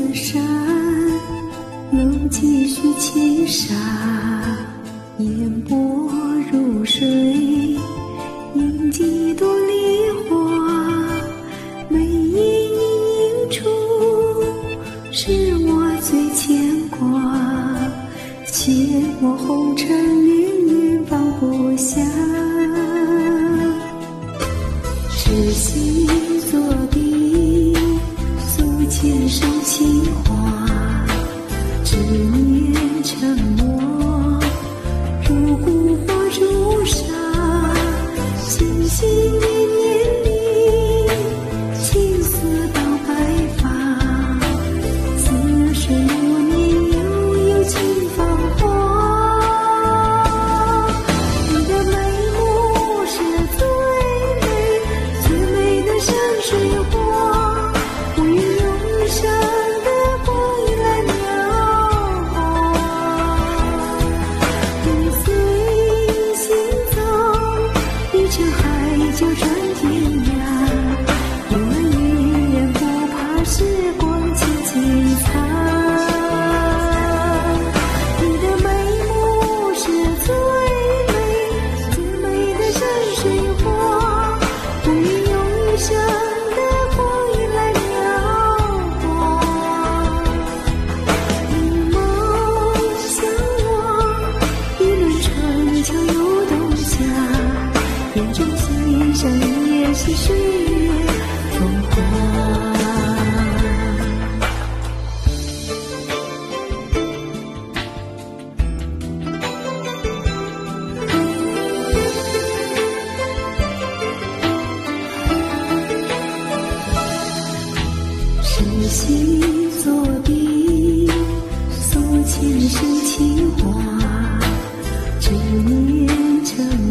山，路继续青沙，烟波如水，印几朵梨花，每一映出是我最牵挂，阡陌红尘云云放不下，痴心作笔诉前生情话，执念沉默如骨花如沙，心心念念里青丝到白发，似水流年悠悠尽芳华。你的眉目是最美最美的山水画，不愿用一生的光阴来描画。你随心走，一程海角转天涯，永远不怕时光轻轻擦。你的眉目是最美最美的山水画，不愿用一生的光阴来描画。凝眸相望，一轮春秋又冬夏，眼中欣赏一夜是岁月风华。痴心作笔诉前生情话，执念沉